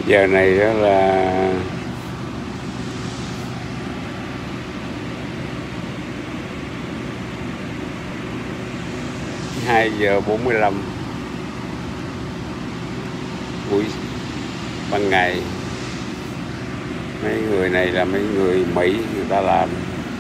Giờ này đó là 2:45 buổi ban ngày. Mấy người này là mấy người Mỹ người ta làm.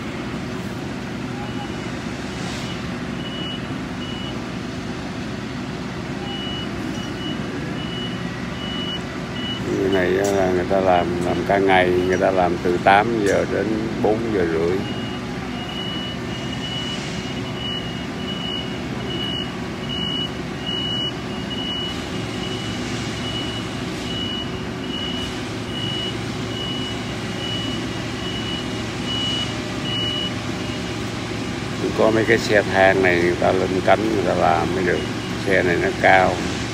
Người này là người ta làm cả ngày, người ta làm từ 8 giờ đến 4 giờ rưỡi. Có mấy cái xe thang này người ta lên cánh người ta làm mới được. Xe này nó cao.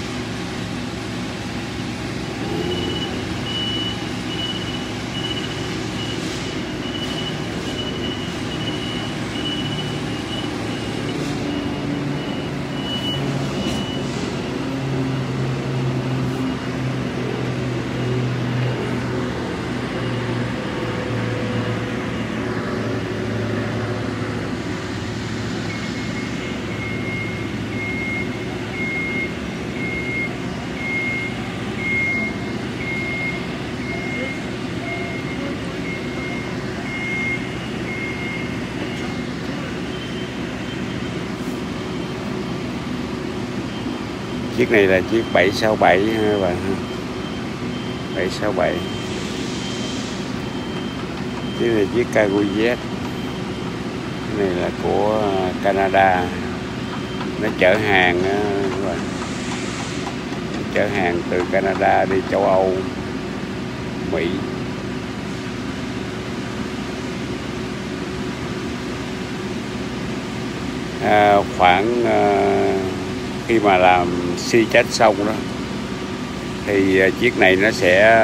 Chiếc này là chiếc 767 các bạn, 767. Chiếc này chiếc Cargo Z. Cái này là của Canada. Nó chở hàng các bạn. Chở hàng từ Canada đi châu Âu, Mỹ. Khoảng khi mà làm xi chết xong đó thì chiếc này nó sẽ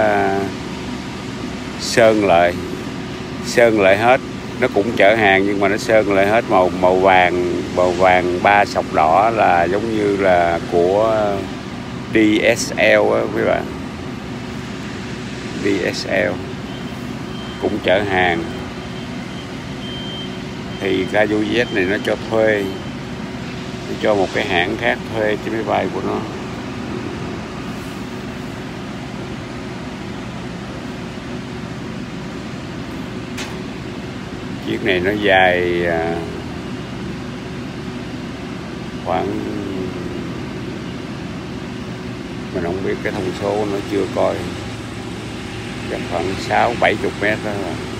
sơn lại hết. Nó cũng chở hàng nhưng mà nó sơn lại hết màu vàng 3 sọc đỏ là giống như là của DSL á quý bạn. DSL cũng chở hàng. Thì Cargo Z này nó cho thuê, cho một cái hãng khác thuê chiếc máy bay của nó. Chiếc này nó dài khoảng, mình không biết cái thông số nó chưa coi, khoảng 60-70 mét đó.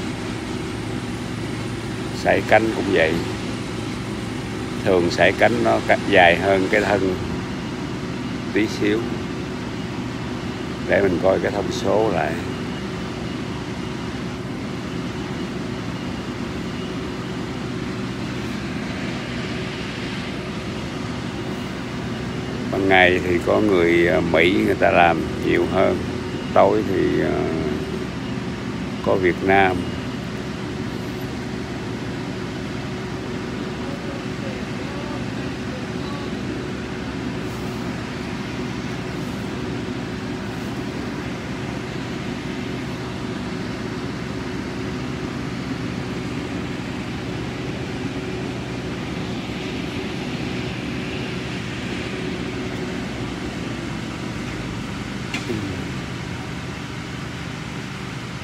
Sải cánh cũng vậy. Thường sải cánh nó dài hơn cái thân tí xíu. Để mình coi cái thông số lại. Ban ngày thì có người Mỹ người ta làm nhiều hơn. Tối thì có Việt Nam.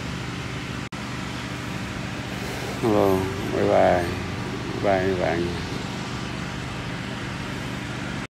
Hello, bye bye các bạn.